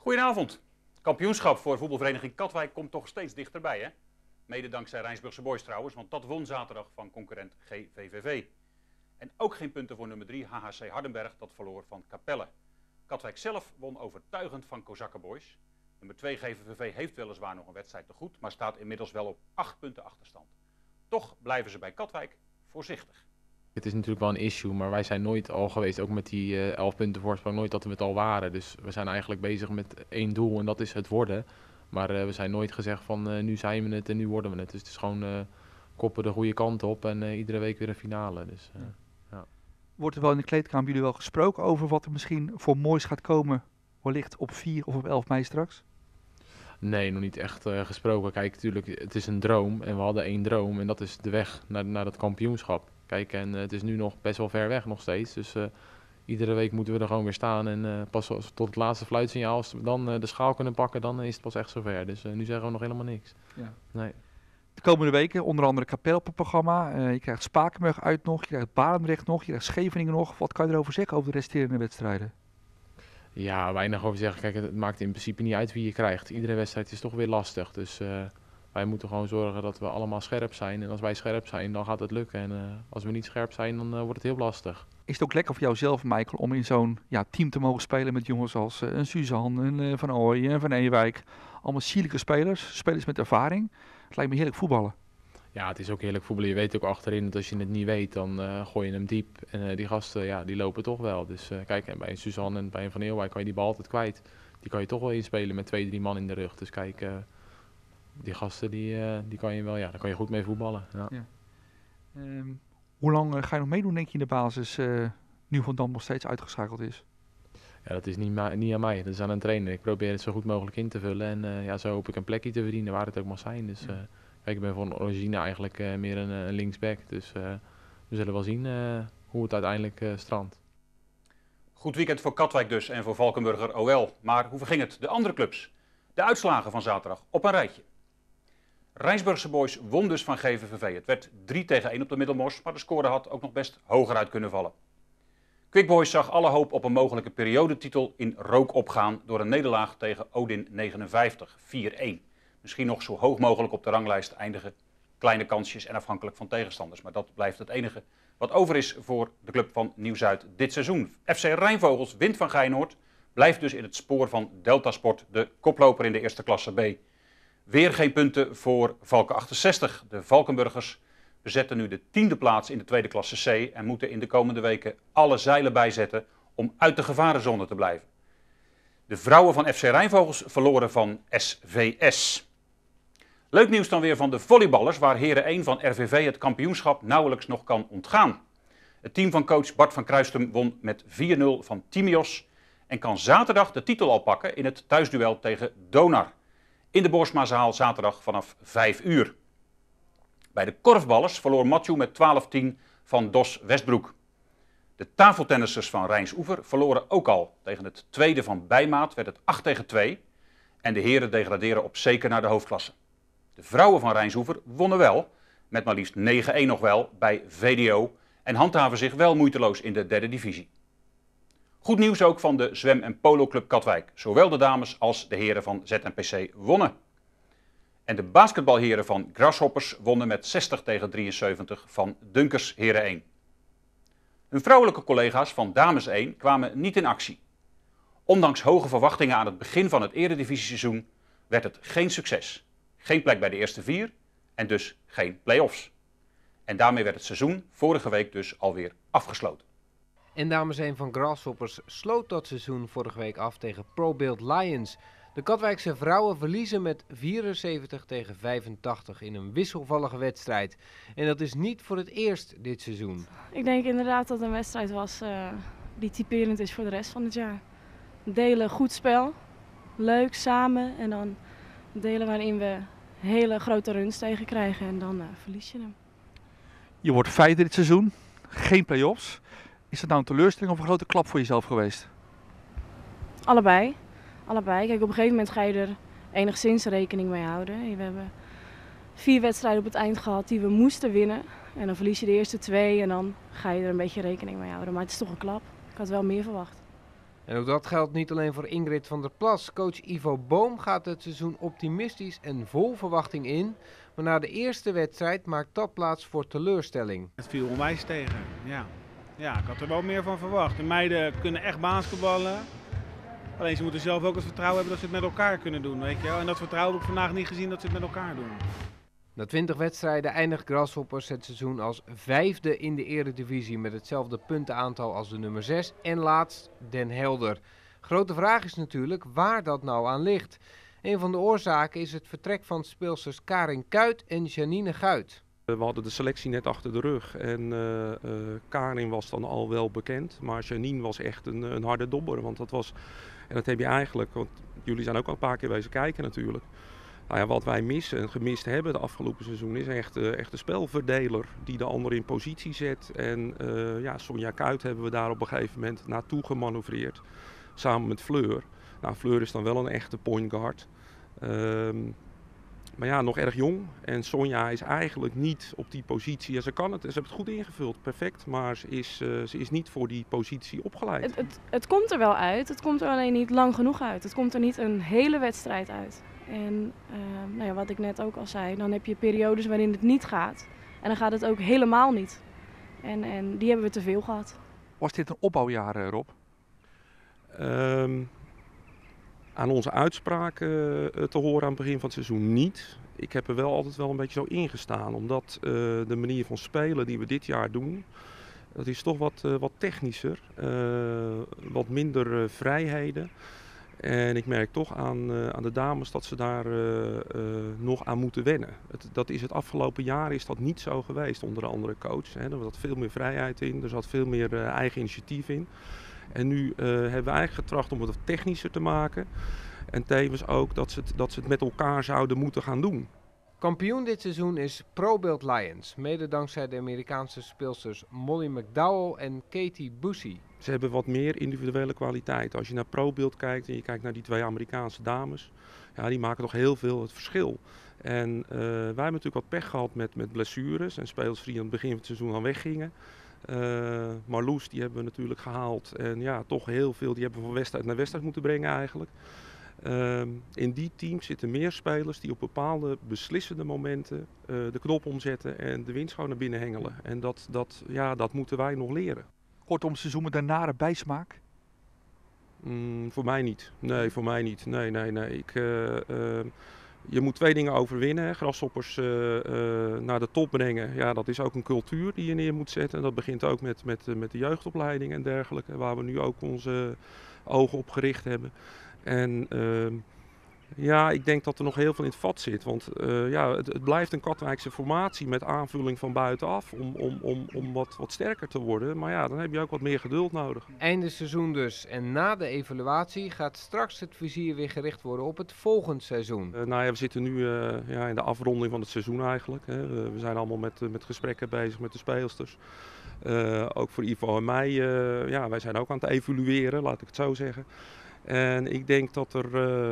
Goedenavond. Kampioenschap voor voetbalvereniging Katwijk komt toch steeds dichterbij, hè? Mede dankzij Rijnsburgse Boys trouwens, want dat won zaterdag van concurrent GVVV. En ook geen punten voor nummer 3 HHC Hardenberg, dat verloor van Capelle. Katwijk zelf won overtuigend van Kozakken Boys. Nummer 2 GVVV heeft weliswaar nog een wedstrijd te goed, maar staat inmiddels wel op 8 punten achterstand. Toch blijven ze bij Katwijk voorzichtig. Het is natuurlijk wel een issue, maar wij zijn nooit al geweest, ook met die 11 punten voorsprong, nooit dat we het al waren. Dus we zijn eigenlijk bezig met één doel en dat is het worden. Maar we zijn nooit gezegd van nu zijn we het en nu worden we het. Dus het is gewoon koppen de goede kant op en iedere week weer een finale. Dus, ja. Wordt er wel in de kleedkamer jullie wel gesproken over wat er misschien voor moois gaat komen, wellicht op 4 of op 11 mei straks? Nee, nog niet echt gesproken. Kijk, natuurlijk, het is een droom en we hadden één droom en dat is de weg naar dat kampioenschap. Kijk, en het is nu nog best wel ver weg nog steeds, dus iedere week moeten we er gewoon weer staan en pas tot het laatste fluitsignaal, als we dan de schaal kunnen pakken, dan is het pas echt zover. Dus nu zeggen we nog helemaal niks. Ja. Nee. De komende weken onder andere Capelle op het programma, je krijgt Spakenburg uit nog, je krijgt Barendrecht nog, je krijgt Scheveningen nog. Wat kan je erover zeggen over de resterende wedstrijden? Ja, weinig over zeggen. Kijk, het maakt in principe niet uit wie je krijgt. Iedere wedstrijd is toch weer lastig, dus wij moeten gewoon zorgen dat we allemaal scherp zijn. En als wij scherp zijn, dan gaat het lukken. En als we niet scherp zijn, dan wordt het heel lastig. Is het ook lekker voor jou zelf, Michael, om in zo'n team te mogen spelen met jongens als een Suzanne, een Van Ooyen en Van Ewijk. Allemaal sierlijke spelers, spelers met ervaring. Het lijkt me heerlijk voetballen. Ja, het is ook heerlijk voetballen. Je weet ook achterin dat als je het niet weet, dan gooi je hem diep. En die gasten, die lopen toch wel. Dus kijk, en bij een Suzanne en bij een Van Ewijk kan je die bal altijd kwijt. Die kan je toch wel inspelen met 2-3 man in de rug. Dus kijk, die gasten, die kan je wel, daar kan je goed mee voetballen. Ja. Ja. Hoe lang ga je nog meedoen, denk je, in de basis, nu Van Dam nog steeds uitgeschakeld is? Ja, dat is niet aan mij, dat is aan een trainer. Ik probeer het zo goed mogelijk in te vullen en zo hoop ik een plekje te verdienen waar het ook mag zijn. Dus kijk, ik ben van origine eigenlijk meer een linksback, dus we zullen wel zien hoe het uiteindelijk strandt. Goed weekend voor Katwijk dus en voor Valkenburger OL. Maar hoe verging het de andere clubs? De uitslagen van zaterdag op een rijtje. Rijnsburgse Boys won dus van GVVV. Het werd 3-1 op de Middelmors, maar de score had ook nog best hoger uit kunnen vallen. Quick Boys zag alle hoop op een mogelijke periodetitel in rook opgaan door een nederlaag tegen Odin 59, 4-1. Misschien nog zo hoog mogelijk op de ranglijst eindigen. Kleine kansjes en afhankelijk van tegenstanders, maar dat blijft het enige wat over is voor de club van Nieuw-Zuid dit seizoen. FC Rijnvogels wint van Geinoord, blijft dus in het spoor van Delta Sport, de koploper in de eerste klasse B. Weer geen punten voor Valken 68. De Valkenburgers bezetten nu de 10e plaats in de tweede klasse C en moeten in de komende weken alle zeilen bijzetten om uit de gevarenzone te blijven. De vrouwen van FC Rijnvogels verloren van SVS. Leuk nieuws dan weer van de volleyballers, waar Heren 1 van RVV het kampioenschap nauwelijks nog kan ontgaan. Het team van coach Bart van Kruistum won met 4-0 van Timios en kan zaterdag de titel al pakken in het thuisduel tegen Donar. In de Borsmazaal zaterdag vanaf 5 uur. Bij de korfballers verloor Matthew met 12-10 van Dos Westbroek. De tafeltennissers van Rijnsoever verloren ook al. Tegen het tweede van Bijmaat werd het 8-2 en de heren degraderen op zeker naar de hoofdklasse. De vrouwen van Rijnsoever wonnen wel, met maar liefst 9-1 nog wel bij VDO en handhaven zich wel moeiteloos in de derde divisie. Goed nieuws ook van de zwem- en poloclub Katwijk. Zowel de dames als de heren van ZNPC wonnen. En de basketbalheren van Grasshoppers wonnen met 60-73 van Dunkers Heren 1. Hun vrouwelijke collega's van Dames 1 kwamen niet in actie. Ondanks hoge verwachtingen aan het begin van het eredivisie-seizoen werd het geen succes. Geen plek bij de eerste 4 en dus geen play-offs. En daarmee werd het seizoen vorige week dus alweer afgesloten. En dames 1 van Grasshoppers sloot dat seizoen vorige week af tegen ProBuild Lions. De Katwijkse vrouwen verliezen met 74-85 in een wisselvallige wedstrijd. En dat is niet voor het eerst dit seizoen. Ik denk inderdaad dat het een wedstrijd was die typerend is voor de rest van het jaar. Delen goed spel, leuk, samen en dan delen waarin we hele grote runs tegen krijgen en dan verlies je hem. Je wordt vijfde dit seizoen, geen play-offs. Is dat nou een teleurstelling of een grote klap voor jezelf geweest? Allebei. Kijk, op een gegeven moment ga je er enigszins rekening mee houden. We hebben 4 wedstrijden op het eind gehad die we moesten winnen. En dan verlies je de eerste 2 en dan ga je er een beetje rekening mee houden. Maar het is toch een klap. Ik had wel meer verwacht. En ook dat geldt niet alleen voor Ingrid van der Plas. Coach Ivo Boom gaat het seizoen optimistisch en vol verwachting in. Maar na de eerste wedstrijd maakt dat plaats voor teleurstelling. Het viel onwijs tegen, ja. Ja, ik had er wel meer van verwacht. De meiden kunnen echt basketballen. Alleen ze moeten zelf ook het vertrouwen hebben dat ze het met elkaar kunnen doen, weet je wel. En dat vertrouwen heb ik vandaag niet gezien dat ze het met elkaar doen. Na 20 wedstrijden eindigt Grasshoppers het seizoen als 5e in de eredivisie met hetzelfde puntenaantal als de nummer 6 en laatst Den Helder. Grote vraag is natuurlijk waar dat nou aan ligt. Een van de oorzaken is het vertrek van speelsters Karin Kuit en Janine Guit. We hadden de selectie net achter de rug en Karin was dan al wel bekend, maar Janine was echt een harde dobber. Want dat was, en dat heb je eigenlijk, want jullie zijn ook al een paar keer wezen kijken natuurlijk. Nou ja, wat wij missen en gemist hebben de afgelopen seizoen is echt een spelverdeler die de ander in positie zet. En Sonja Kuit hebben we daar op een gegeven moment naartoe gemanoeuvreerd, samen met Fleur. Nou, Fleur is dan wel een echte point guard. Maar ja, nog erg jong. En Sonja is eigenlijk niet op die positie. En ze kan het. En ze heeft het goed ingevuld. Perfect. Maar ze is niet voor die positie opgeleid. Het komt er wel uit. Het komt er alleen niet lang genoeg uit. Het komt er niet een hele wedstrijd uit. En wat ik net ook al zei. Dan heb je periodes waarin het niet gaat. En dan gaat het ook helemaal niet. En die hebben we te veel gehad. Was dit een opbouwjaar, Rob? Aan onze uitspraken te horen aan het begin van het seizoen niet. Ik heb er wel altijd wel een beetje zo ingestaan. Omdat de manier van spelen die we dit jaar doen, dat is toch wat technischer. Wat minder vrijheden. En ik merk toch aan de dames dat ze daar nog aan moeten wennen. Dat is het afgelopen jaar is dat niet zo geweest onder de andere coach. Hè. Er zat veel meer vrijheid in, er zat veel meer eigen initiatief in. En nu hebben we eigenlijk getracht om het wat technischer te maken. En tevens ook dat ze het met elkaar zouden moeten gaan doen. Kampioen dit seizoen is ProBuild Lions. Mede dankzij de Amerikaanse speelsters Molly McDowell en Katie Boussy. Ze hebben wat meer individuele kwaliteit. Als je naar ProBuild kijkt en je kijkt naar die 2 Amerikaanse dames. Ja, die maken toch heel veel het verschil. En wij hebben natuurlijk wat pech gehad met blessures. En spelers die aan het begin van het seizoen al weggingen. Marloes, die hebben we natuurlijk gehaald. En ja, toch heel veel, die hebben we van wedstrijd naar wedstrijd moeten brengen eigenlijk. In die teams zitten meer spelers die op bepaalde beslissende momenten de knop omzetten en de winst gewoon naar binnen hengelen. En dat moeten wij nog leren. Kortom, seizoen met een nare bijsmaak? Voor mij niet. Nee, voor mij niet. Nee. Je moet 2 dingen overwinnen. Hè. Grasshoppers naar de top brengen. Ja, dat is ook een cultuur die je neer moet zetten. Dat begint ook met de jeugdopleiding en dergelijke. Waar we nu ook onze ogen op gericht hebben. En ik denk dat er nog heel veel in het vat zit. Want het blijft een Katwijkse formatie met aanvulling van buitenaf. Om wat sterker te worden. Maar ja, dan heb je ook wat meer geduld nodig. Einde seizoen dus. En na de evaluatie gaat straks het vizier weer gericht worden op het volgend seizoen. We zitten nu in de afronding van het seizoen eigenlijk. Hè. We zijn allemaal met gesprekken bezig met de speelsters. Ook voor Ivo en mij. Wij zijn ook aan het evalueren, laat ik het zo zeggen. En ik denk dat er,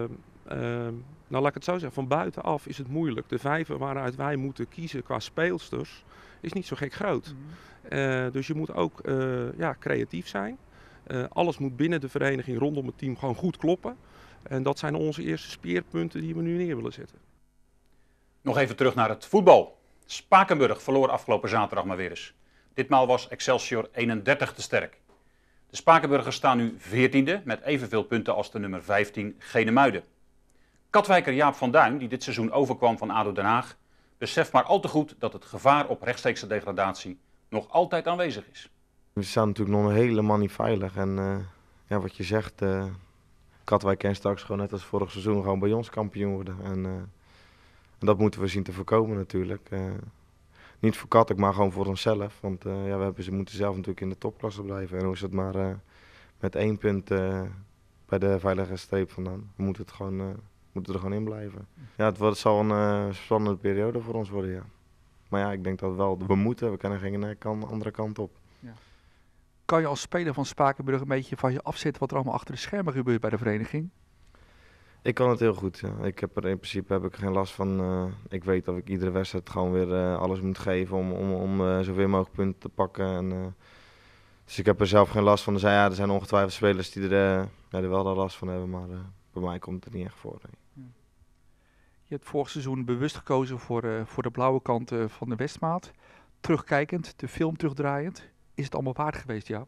laat ik het zo zeggen, van buitenaf is het moeilijk. De 5 waaruit wij moeten kiezen qua speelsters is niet zo gek groot. Dus je moet ook creatief zijn. Alles moet binnen de vereniging rondom het team gewoon goed kloppen. En dat zijn onze eerste speerpunten die we nu neer willen zetten. Nog even terug naar het voetbal. Spakenburg verloor afgelopen zaterdag maar weer eens. Ditmaal was Excelsior 31 te sterk. De Spakenburgers staan nu 14e met evenveel punten als de nummer 15 Genemuiden. Katwijker Jaap van Duin, die dit seizoen overkwam van ADO Den Haag, beseft maar al te goed dat het gevaar op rechtstreekse degradatie nog altijd aanwezig is. We staan natuurlijk nog helemaal niet veilig en wat je zegt, Katwijk kan straks gewoon net als vorig seizoen gewoon bij ons kampioen worden. En dat moeten we zien te voorkomen natuurlijk. Niet voor Katwijk, maar gewoon voor onszelf. Want ze moeten zelf natuurlijk in de topklasse blijven. En hoe is het maar met 1 punt bij de veilige streep vandaan. We moeten er gewoon in blijven. Ja, het zal een spannende periode voor ons worden, ja. Maar ja, ik denk dat we moeten. We kunnen geen andere kant op. Ja. Kan je als speler van Spakenburg een beetje van je afzetten wat er allemaal achter de schermen gebeurt bij de vereniging? Ik kan het heel goed, ja. In principe heb ik geen last van. Ik weet dat ik iedere wedstrijd gewoon weer alles moet geven om zoveel mogelijk punten te pakken. En Dus ik heb er zelf geen last van. Er zijn ongetwijfeld spelers die er wel last van hebben, maar bij mij komt het niet echt voor. Nee. Je hebt vorig seizoen bewust gekozen voor de blauwe kant van de Westmaat. Terugkijkend, de film terugdraaiend. Is het allemaal waard geweest, Jaap?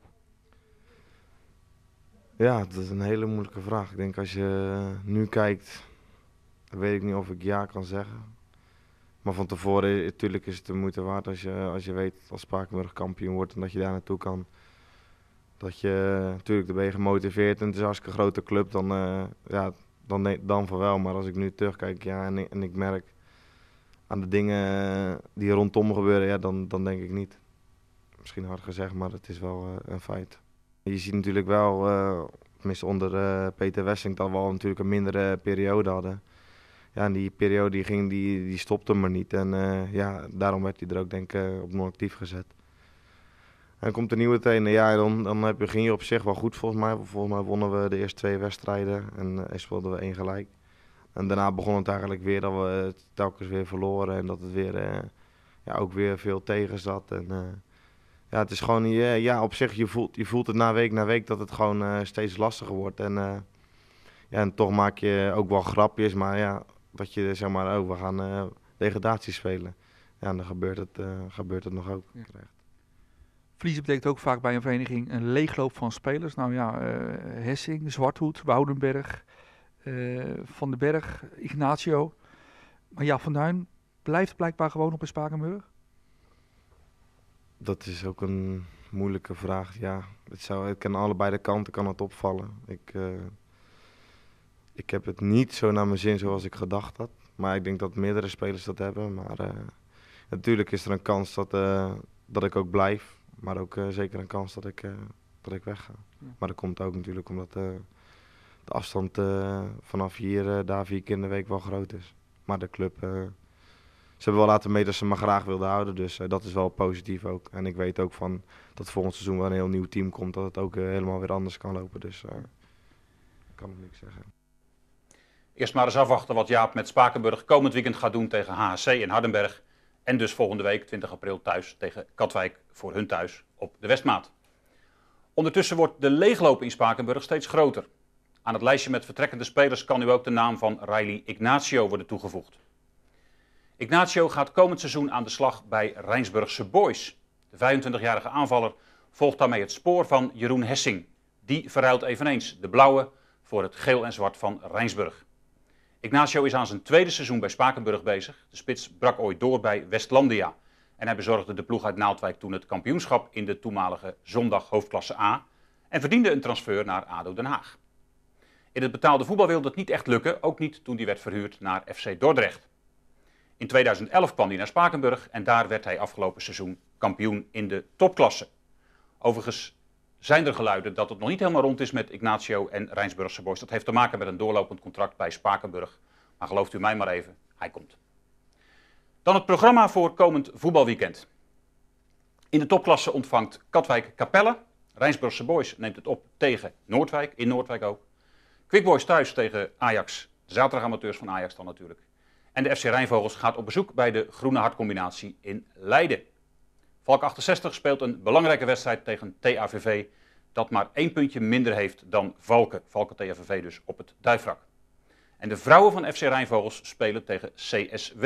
Ja, dat is een hele moeilijke vraag. Ik denk als je nu kijkt, dan weet ik niet of ik ja kan zeggen. Maar van tevoren, natuurlijk is het de moeite waard als je weet als Spakenburg kampioen wordt en dat je daar naartoe kan. Dat je, natuurlijk, dan ben je gemotiveerd en het is een hartstikke grote club, dan van wel. Maar als ik nu terugkijk en ik merk aan de dingen die rondom gebeuren, ja, dan denk ik niet. Misschien hard gezegd, maar het is wel een feit. Je ziet natuurlijk wel, tenminste onder Peter Wessink, dat we al natuurlijk een mindere periode hadden. Ja, en die periode die stopte maar niet. En daarom werd hij er ook denk ik op non-actief gezet. En dan komt de nieuwe trainer, ja, dan ging je op zich wel goed volgens mij. Volgens mij wonnen we de eerste 2 wedstrijden en speelden we 1 gelijk. En daarna begon het eigenlijk weer dat we het telkens weer verloren en dat het weer ook weer veel tegen zat. En het is gewoon, op zich, je voelt het na week dat het gewoon steeds lastiger wordt. En toch maak je ook wel grapjes, maar ja, dat je zeg maar, we gaan degradatie spelen. Ja, en dan gebeurt het nog ook. Ja. Verliezen betekent ook vaak bij een vereniging een leegloop van spelers. Nou ja, Hessing, Zwarthoed, Woudenberg, Van den Berg, Ignacio. Maar ja, Van Duin blijft blijkbaar gewoon op in Spakenburg. Dat is ook een moeilijke vraag. Ja, het kan allebei de kanten kan het opvallen. Ik heb het niet zo naar mijn zin zoals ik gedacht had. Maar ik denk dat meerdere spelers dat hebben. Maar natuurlijk is er een kans dat ik ook blijf. Maar ook zeker een kans dat ik wegga. Ja. Maar dat komt ook natuurlijk omdat de afstand vanaf hier, daar 4 keer in de week wel groot is. Maar de club, ze hebben wel laten meten dat ze me graag wilden houden. Dus dat is wel positief ook. En ik weet ook van dat volgend seizoen wel een heel nieuw team komt. Dat het ook helemaal weer anders kan lopen. Dus ik kan nog niks zeggen. Eerst maar eens afwachten wat Jaap met Spakenburg komend weekend gaat doen tegen HHC in Hardenberg. En dus volgende week, 20 april, thuis tegen Katwijk voor hun thuis op de Westmaat. Ondertussen wordt de leegloop in Spakenburg steeds groter. Aan het lijstje met vertrekkende spelers kan nu ook de naam van Riley Ignacio worden toegevoegd. Ignacio gaat komend seizoen aan de slag bij Rijnsburgse Boys. De 25-jarige aanvaller volgt daarmee het spoor van Jeroen Hessing. Die verruilt eveneens de blauwe voor het geel en zwart van Rijnsburg. Ignacio is aan zijn 2e seizoen bij Spakenburg bezig. De spits brak ooit door bij Westlandia. En hij bezorgde de ploeg uit Naaldwijk toen het kampioenschap in de toenmalige zondag hoofdklasse A. En verdiende een transfer naar ADO Den Haag. In het betaalde voetbal wilde het niet echt lukken, ook niet toen hij werd verhuurd naar FC Dordrecht. In 2011 kwam hij naar Spakenburg en daar werd hij afgelopen seizoen kampioen in de topklasse. Overigens zijn er geluiden dat het nog niet helemaal rond is met Ignacio en Rijnsburgse Boys. Dat heeft te maken met een doorlopend contract bij Spakenburg. Maar gelooft u mij maar even, hij komt. Dan het programma voor komend voetbalweekend. In de topklasse ontvangt Katwijk Capelle. Rijnsburgse Boys neemt het op tegen Noordwijk, in Noordwijk ook. Quick Boys thuis tegen Ajax, de zaterdagamateurs van Ajax dan natuurlijk. En de FC Rijnvogels gaat op bezoek bij de Groene Hartcombinatie in Leiden. Valk 68 speelt een belangrijke wedstrijd tegen TAVV, dat maar 1 puntje minder heeft dan Valken. Valken TAVV dus op het Duifrak. En de vrouwen van FC Rijnvogels spelen tegen CSW.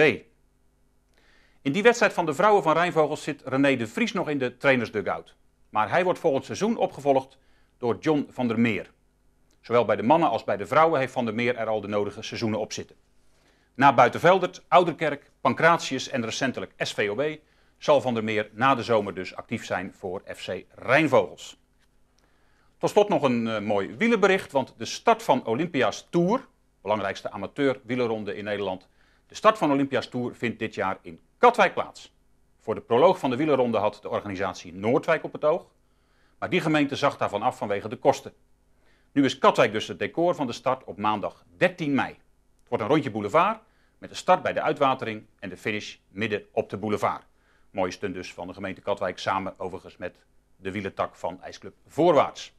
In die wedstrijd van de vrouwen van Rijnvogels zit René de Vries nog in de trainersdugout. Maar hij wordt volgend seizoen opgevolgd door John van der Meer. Zowel bij de mannen als bij de vrouwen heeft Van der Meer er al de nodige seizoenen op zitten. Na Buitenveldert, Ouderkerk, Pancratius en recentelijk SVOB zal Van der Meer na de zomer dus actief zijn voor FC Rijnvogels. Tot slot nog een mooi wielerbericht, want de start van Olympia's Tour, belangrijkste amateur wielerronde in Nederland, de start van Olympia's Tour vindt dit jaar in Katwijk plaats. Voor de proloog van de wielerronde had de organisatie Noordwijk op het oog, maar die gemeente zag daarvan af vanwege de kosten. Nu is Katwijk dus het decor van de start op maandag 13 mei. Het wordt een rondje boulevard met de start bij de uitwatering en de finish midden op de boulevard. Mooie stunt dus van de gemeente Katwijk samen overigens met de wielertak van IJsclub Voorwaarts.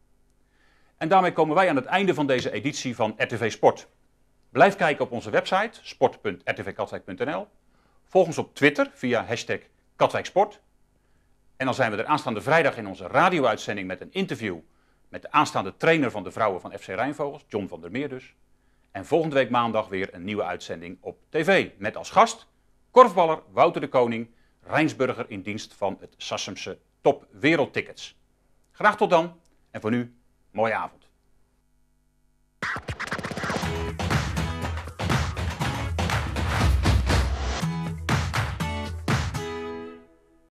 En daarmee komen wij aan het einde van deze editie van RTV Sport. Blijf kijken op onze website sport.rtvkatwijk.nl. Volg ons op Twitter via #Katwijksport. En dan zijn we er aanstaande vrijdag in onze radio-uitzending met een interview met de aanstaande trainer van de vrouwen van FC Rijnvogels, John van der Meer dus. En volgende week maandag weer een nieuwe uitzending op tv. Met als gast korfballer Wouter de Koning, Rijnsburger in dienst van het Sassumse Top Wereldtickets. Graag tot dan en voor nu, mooie avond.